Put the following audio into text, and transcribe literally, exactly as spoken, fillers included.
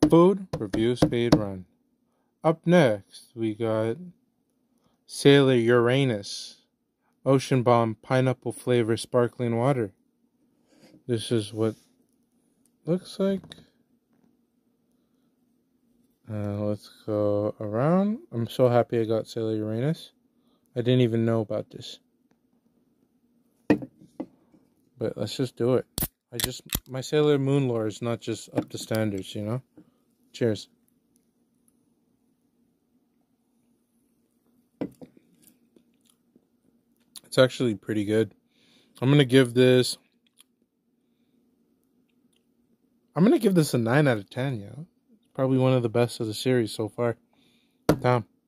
Food review speed run. Up next, we got Sailor Uranus, Ocean Bomb pineapple flavor sparkling water. This is what looks like. Uh, let's go around. I'm so happy I got Sailor Uranus. I didn't even know about this. But let's just do it. I just, my Sailor Moon lore is not just up to standards, you know? Cheers. It's actually pretty good. I'm going to give this, I'm going to give this a nine out of ten, you know? It's probably one of the best of the series so far. Tom.